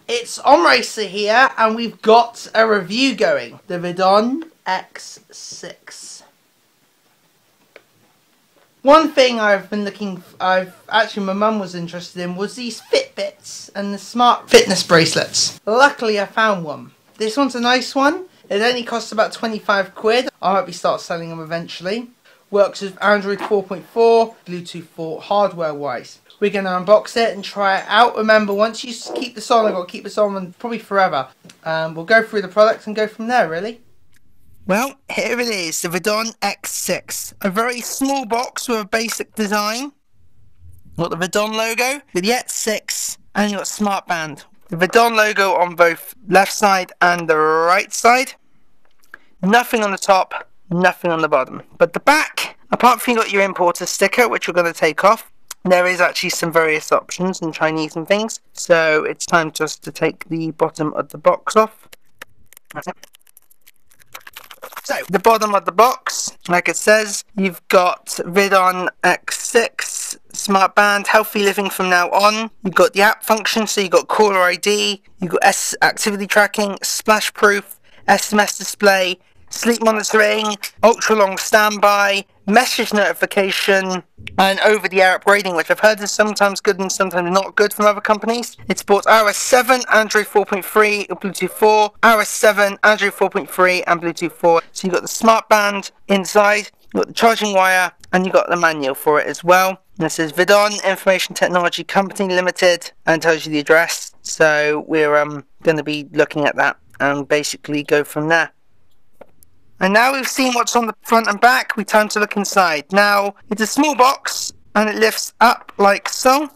It's omracer here, and we've got a review going. The Vidonn X6. One thing actually my mum was interested in was these fitbits and the smart fitness bracelets. Luckily I found one. This one's a nice one. It only costs about 25 quid. I hope we start selling them eventually. Works with Android 4.4, Bluetooth 4 hardware wise. We're going to unbox it and try it out. Remember, once you keep this on, I've got to keep this on probably forever. We'll go through the products and go from there, really. Well, here it is, the Vidonn X6. A very small box with a basic design. Got the Vidonn logo, with the X6, and you've got Smartband. The Vidonn logo on both left side and the right side. Nothing on the top, nothing on the bottom. But the back, apart from you got your importer sticker, which we're going to take off, there is actually some various options in Chinese and things. So it's time just to take the bottom of the box off. That's it. So, the bottom of the box, like it says, you've got Vidonn X6 Smartband, healthy living from now on. You've got the app function, so you've got caller ID, you've got activity tracking, splash proof, SMS display, sleep monitoring, ultra long standby, message notification, and over-the-air upgrading, which I've heard is sometimes good and sometimes not good from other companies. It supports iOS 7, Android 4.3, Bluetooth 4, iOS 7, Android 4.3, and Bluetooth 4. So you've got the Smartband inside, you've got the charging wire, and you've got the manual for it as well. And it says Vidonn Information Technology Company Limited, and tells you the address. So we're going to be looking at that and basically go from there. And now we've seen what's on the front and back, we turn to look inside. Now, it's a small box, and it lifts up like so.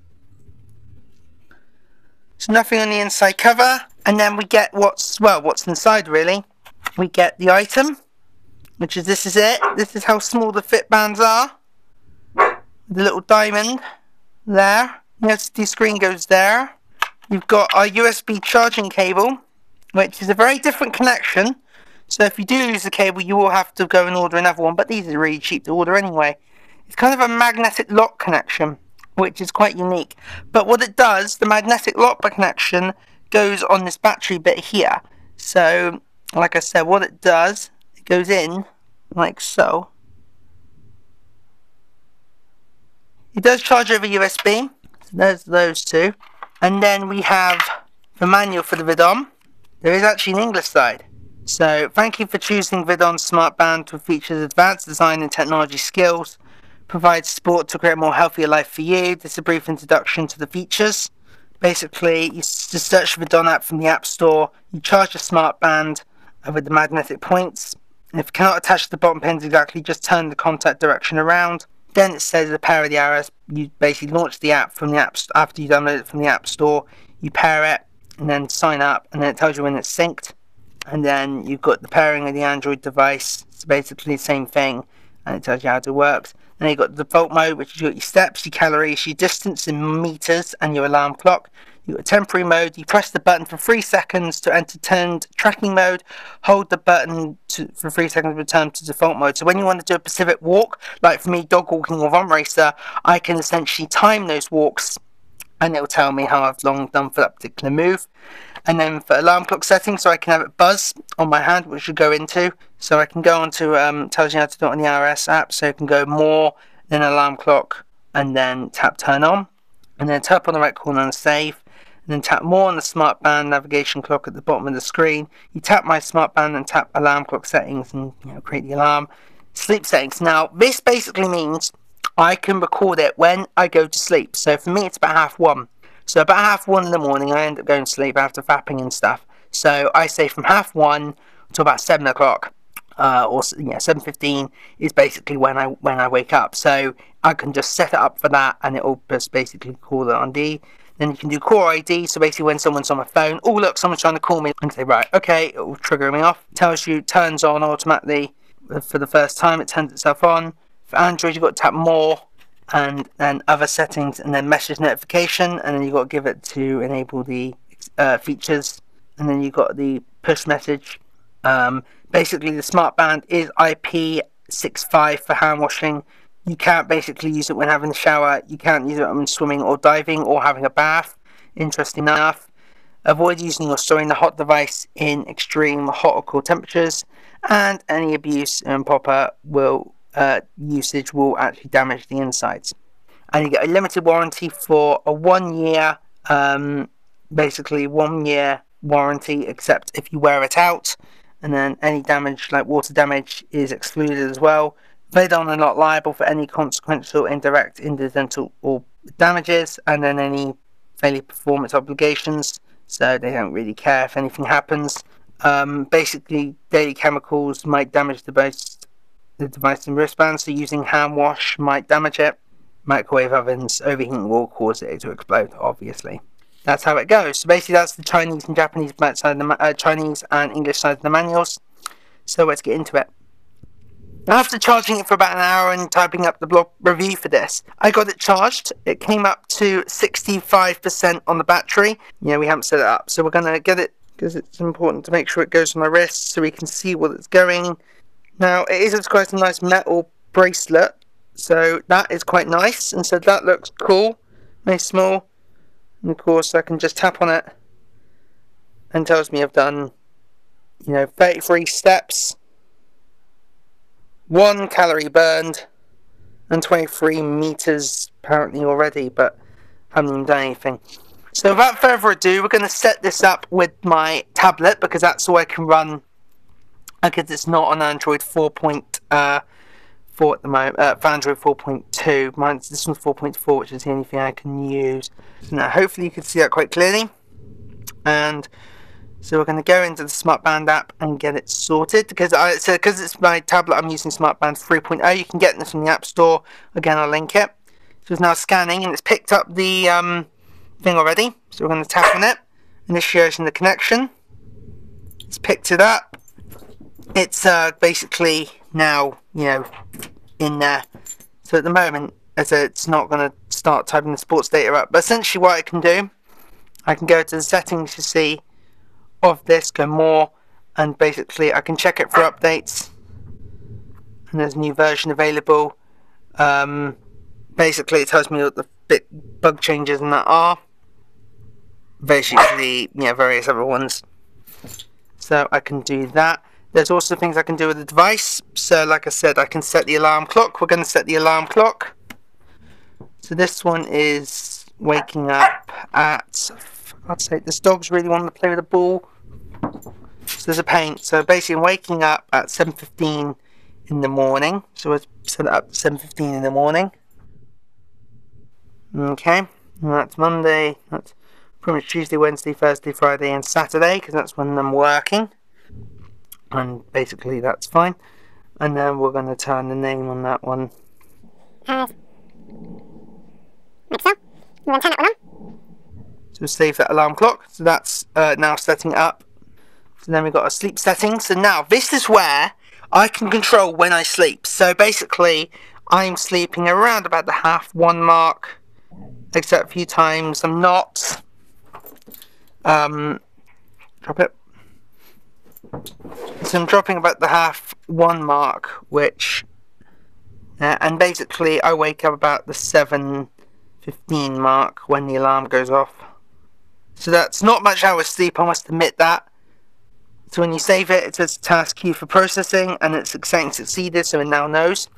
There's nothing on the inside cover. And then we get what's inside really. We get the item, which is, this is it. This is how small the fit bands are. The little diamond there. Yes, the screen goes there. You've got our USB charging cable, which is a very different connection. So if you do lose the cable, you will have to go and order another one, but these are really cheap to order anyway. It's kind of a magnetic lock connection, which is quite unique. But what it does, the magnetic lock connection goes on this battery bit here. So, like I said, what it does, it goes in like so. It does charge over USB, so there's those two. And then we have the manual for the Vidonn. There is actually an English side. So, thank you for choosing Vidonn Smartband, which features advanced design and technology skills, provides support to create a more healthier life for you. This is a brief introduction to the features. Basically, you just search the Vidonn app from the App Store, you charge the Smartband with the magnetic points, and if you cannot attach the bottom pins exactly, just turn the contact direction around. Then it says the pair of the arrows. You basically launch the app from the app after you download it from the App Store, you pair it, and then sign up, and then it tells you when it's synced. And then you've got the pairing of the Android device. It's basically the same thing, and it tells you how it works. Then you've got the default mode, which is your steps, your calories, your distance in meters, and your alarm clock. You've got temporary mode. You press the button for 3 seconds to enter turned tracking mode. Hold the button for 3 seconds to return to default mode. So when you want to do a specific walk, like for me, dog walking or omracer, I can essentially time those walks, and it will tell me how long I've done for that particular move. And then for alarm clock settings, so I can have it buzz on my hand, which should go into. So I can go on to, tells you how to do it on the iOS app. So you can go more, then alarm clock, and then tap turn on. And then tap on the right corner and save. And then tap more on the Smartband navigation clock at the bottom of the screen. You tap my Smartband and tap alarm clock settings and create the alarm. Sleep settings. Now, this basically means I can record it when I go to sleep. So for me, it's about 1:30. So about 1:30 in the morning, I end up going to sleep after fapping and stuff. So I say from 1:30 to about 7 o'clock, or 7:15 is basically when I wake up. So I can just set it up for that, and it will just basically call it on D. Then you can do caller ID. So basically, when someone's on my phone, oh look, someone's trying to call me, and say right, okay, it will trigger me off. Tells you turns on automatically for the first time. It turns itself on. For Android, you've got to tap more, and then other settings, and then message notification, and then you've got to give it to enable the features, and then you've got the push message. Basically the Smartband is IP65 for hand washing. You can't basically use it when having a shower, you can't use it when swimming or diving or having a bath, interesting enough. Avoid using or storing the hot device in extreme hot or cold temperatures, and any abuse and improper usage will actually damage the insides. And you get a limited warranty for a 1 year, basically 1 year warranty, except if you wear it out, and then any damage like water damage is excluded as well. Vidonn are not liable for any consequential, indirect, incidental or damages, and then any failure performance obligations, so they don't really care if anything happens. Basically, daily chemicals might damage the device and wristband, so using hand wash might damage it. Microwave ovens, overheating will cause it to explode, obviously. That's how it goes. So basically that's the Chinese and Japanese side of the Chinese and English side of the manuals. So let's get into it. After charging it for about an hour and typing up the blog review for this, I got it charged. It came up to 65% on the battery. Yeah, we haven't set it up, so we're going to get it because it's important to make sure it goes on my wrist so we can see what it's going. Now, it is quite a nice metal bracelet, so that is quite nice, and so that looks cool, very small, and of course I can just tap on it and tells me I've done, 33 steps, 1 calorie burned, and 23 meters apparently already, but I haven't even done anything. So without further ado, we're going to set this up with my tablet, because that's all I can run, because it's not on Android 4.4 at the moment, for Android 4.2. This one's 4.4, which is the only thing I can use. So now, hopefully you can see that quite clearly. And so we're going to go into the Smartband app and get it sorted. Because it's my tablet, I'm using Smartband 3.0. You can get this from the App Store. Again, I'll link it. So it's now scanning, and it's picked up the thing already. So we're going to tap on it, initiating the connection. It's picked it up. It's basically now, in there. So at the moment, it's not going to start typing the sports data up. But essentially what I can do, I can go to the settings, you see, of this, go more, and basically I can check it for updates. And there's a new version available. Basically it tells me what the bug changes and that are. Basically, various other ones. So I can do that. There's also things I can do with the device. So like I said, I can set the alarm clock. We're going to set the alarm clock. So this one is waking up at, for God's sake, this dog's really wanting to play with the ball. So there's a pain. So basically I'm waking up at 7:15 in the morning. So let's set it up to 7:15 in the morning. Okay, and that's Monday. That's pretty much Tuesday, Wednesday, Thursday, Friday and Saturday, because that's when I'm working. And basically that's fine. And then we're going to turn the name on that one. Like so. You want to turn that one on? So save that alarm clock. So that's now setting it up. So then we've got a sleep setting. So now this is where I can control when I sleep. So basically I'm sleeping around about the 1:30 mark. Except a few times I'm not. Drop it. So I'm dropping about the 1:30 mark, which, and basically I wake up about the 7:15 mark when the alarm goes off. So that's not much hours sleep, I must admit that. So when you save it, it says task queue for processing, and it's succeeded, so it now knows.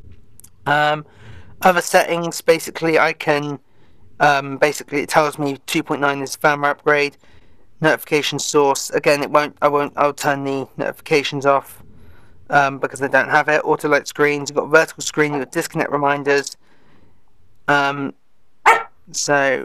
Other settings, basically I can, basically it tells me 2.9 is firmware upgrade. Notification source, again I'll turn the notifications off because I don't have it. Auto light screens, you've got vertical screen, you've got disconnect reminders. So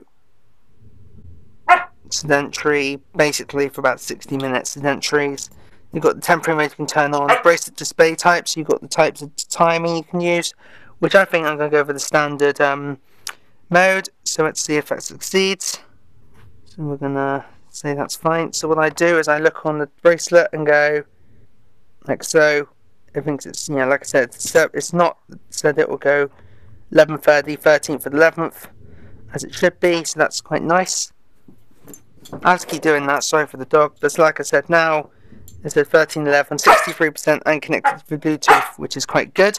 sedentary, basically for about 60 minutes sedentaries. You've got the temporary mode you can turn on, bracelet display types, you've got the types of timing you can use, which I think I'm going to go for the standard mode. So let's see if that succeeds. So we're going to say that's fine. So what I do is I look on the bracelet and go like so. It thinks it's, like I said, it's not said it will go 11:30, 13th of the 11th, as it should be. So that's quite nice. I have to keep doing that. Sorry for the dog, but like I said, now it says 13:11, 63% and connected to Bluetooth, which is quite good.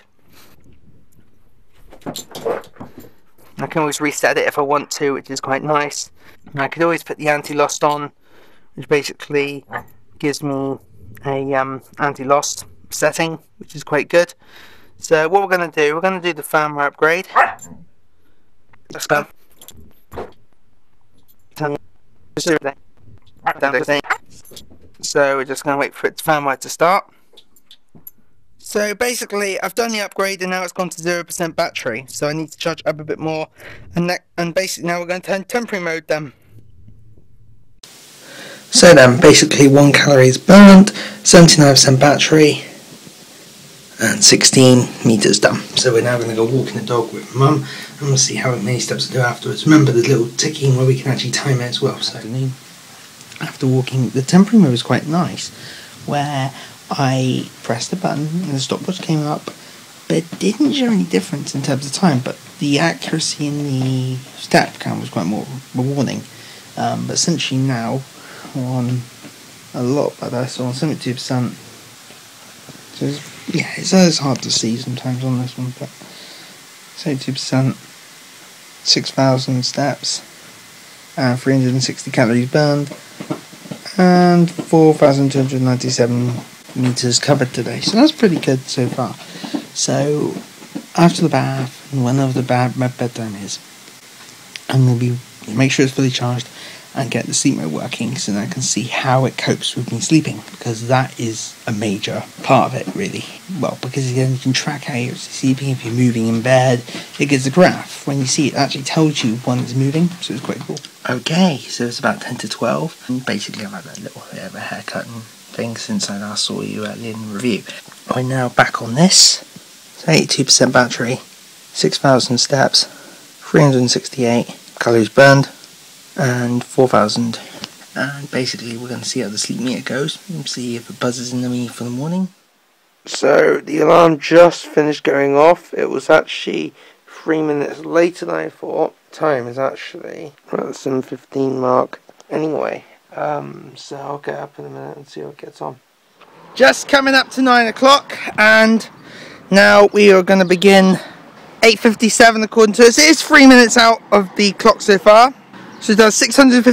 I can always reset it if I want to, which is quite nice. And I could always put the anti-lost on which basically gives me a anti-loss setting, which is quite good. So what we're going to do, the firmware upgrade. Let's go. So we're just going to wait for its firmware to start. So basically I've done the upgrade and now it's gone to 0% battery, so I need to charge up a bit more, and basically now we're going to turn temporary mode then. So then basically 1 calorie is burnt, 79% battery and 16 meters done. So we're now going to go walking the dog with Mum and we'll see how many steps to do afterwards. Remember the little ticking where we can actually time it as well. So after walking, the temporary mode was quite nice, where I pressed the button and the stopwatch came up, but it didn't show any difference in terms of time, but the accuracy in the step count was quite more rewarding. But essentially now we're on a lot better, so on 72%. So it's hard to see sometimes on this one, but 72%, 6,000 steps, and 360 calories burned, and 4,297 meters covered today. So that's pretty good so far. So after the bath and whenever my bedtime is, I'm going to make sure it's fully charged and get the sleep mode working so that I can see how it copes with me sleeping, because that is a major part of it really. Well, because again you can track how you're sleeping. If you're moving in bed, it gives a graph. When you see it, it actually tells you when it's moving, so it's quite cool. Okay, so it's about 10 to 12 and basically I've had a little bit of a haircut and things since I last saw you earlier in the review. I'm now back on this. So 82% battery, 6,000 steps, 368 calories burned, and 4,000. And basically we're going to see how the sleep meter goes and see if it buzzes in me for the morning. So the alarm just finished going off. It was actually 3 minutes later than I thought. Time is actually around the 7:15 mark. Anyway, so I'll get up in a minute and see how it gets on. Just coming up to 9 o'clock, and now we are going to begin 8:57 according to us. It is 3 minutes out of the clock so far. So it does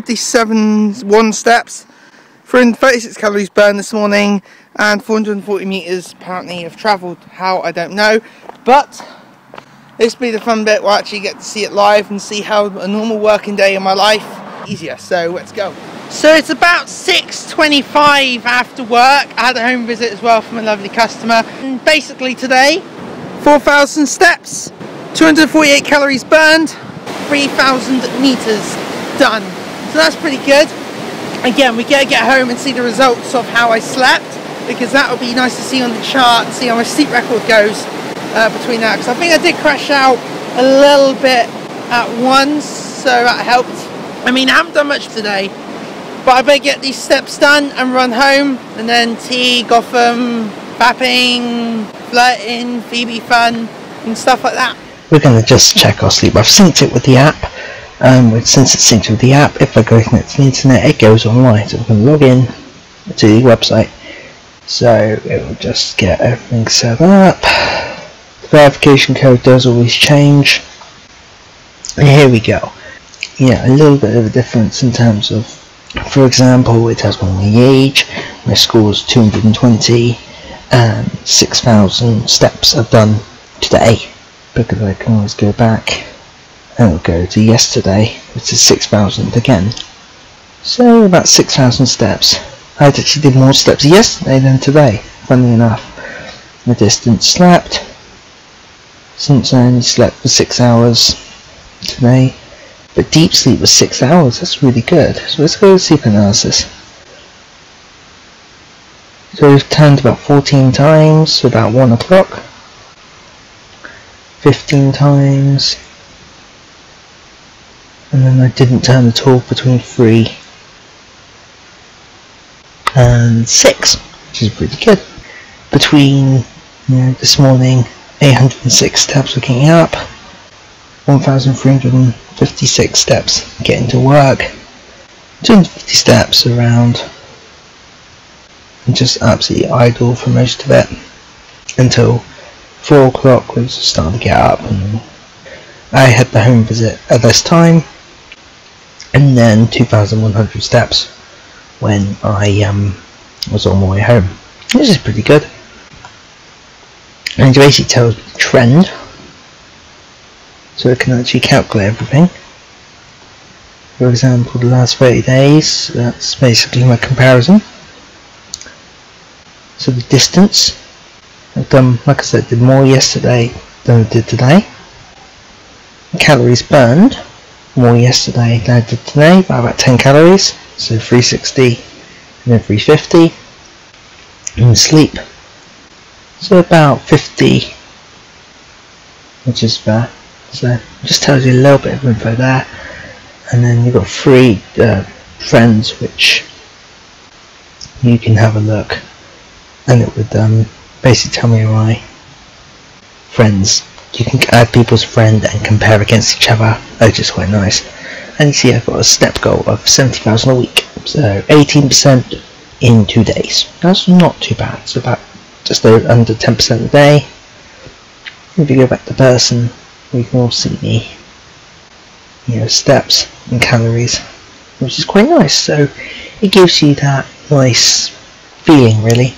657 steps, 336 calories burned this morning, and 440 meters apparently have travelled. How, I don't know, but this will be the fun bit. We'll actually get to see it live and see how a normal working day in my life easier. So let's go. So it's about 6:25 after work. I had a home visit as well from a lovely customer, and basically today 4,000 steps, 248 calories burned, 3,000 meters done. So that's pretty good. Again, we gotta get home and see the results of how I slept, because that would be nice to see on the chart and see how my sleep record goes between that, because I think I did crash out a little bit at once, so that helped. I mean, I haven't done much today, but I better get these steps done and run home, and then tea, Gotham, fapping, flirting, Phoebe fun and stuff like that. We're going to just check our sleep. I've synced it with the app. Since it's synced with the app, if I go connect to the internet, it goes online. So we can log in to the website. So it will just get everything set up. The verification code does always change. And here we go. Yeah, a little bit of a difference in terms of, for example, it has my age, my score is 220, and 6,000 steps I've done today, because I can always go back and it'll go to yesterday, which is 6,000 again. So about 6,000 steps. I actually did more steps yesterday than today, funnily enough. The distance slept, since I only slept for 6 hours today, but deep sleep was 6 hours. That's really good. So let's go to sleep analysis. So we've turned about 14 times, so about 1 o'clock, 15 times, and then I didn't turn at all between 3 and 6, which is pretty good. Between this morning, 806 steps waking up, 1,356 steps getting to work, 250 steps around, and just absolutely idle for most of it until 4 o'clock was starting to get up, and I had the home visit at this time, and then 2,100 steps when I was on my way home. This is pretty good. And it basically tells the trend, so it can actually calculate everything. For example, the last 30 days, that's basically my comparison. So the distance, I've done, like I said, did more yesterday than I did today. Calories burned, more yesterday than I did today, by about 10 calories, so 360 and then 350. And sleep, so about 50, which is fair. So it just tells you a little bit of info there. And then you've got 3 friends, which you can have a look, and it would basically tell me my friends. You can add people's friend and compare against each other, which is quite nice. And you see I've got a step goal of 70,000 a week, so 18% in 2 days. That's not too bad. It's about just under 10% a day. If you go back to person, we can all see the steps and calories, which is quite nice. So it gives you that nice feeling, really.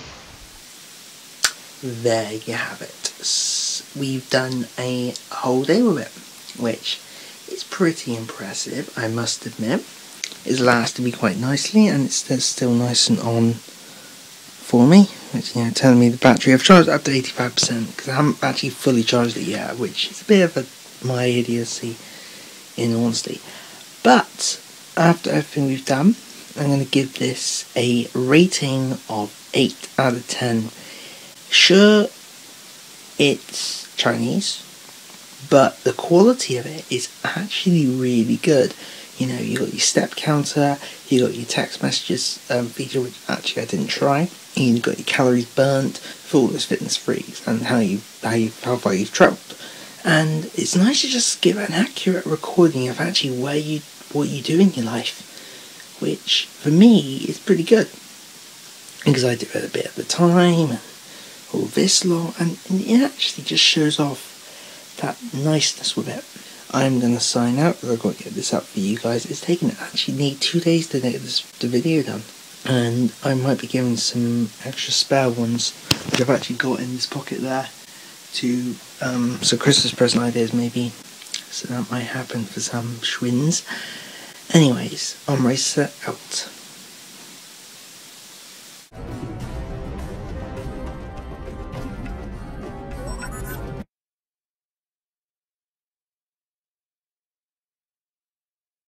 There you have it. We've done a whole day with it, which is pretty impressive, I must admit. It's lasted me quite nicely, and it's still nice and on for me. Which, telling me the battery, I've charged it up to 85% because I haven't actually fully charged it yet, which is a bit of my idiocy, in honesty. But after everything we've done, I'm going to give this a rating of 8 out of 10. Sure, it's Chinese, but the quality of it is actually really good. You got your step counter, you got your text messages feature, which actually I didn't try. And you got your calories burnt for all those fitness freaks and how far you've travelled. And it's nice to just give an accurate recording of actually what you do in your life, which for me is pretty good, because I do it a bit at the time and all this lot, and it actually just shows off that niceness with it. I'm going to sign out because I've got to get this up for you guys. It's taken actually nearly 2 days to get the video done, and I might be giving some extra spare ones that I've actually got in this pocket there to so Christmas present ideas maybe, so that might happen for some schwins. Anyways, omracer out.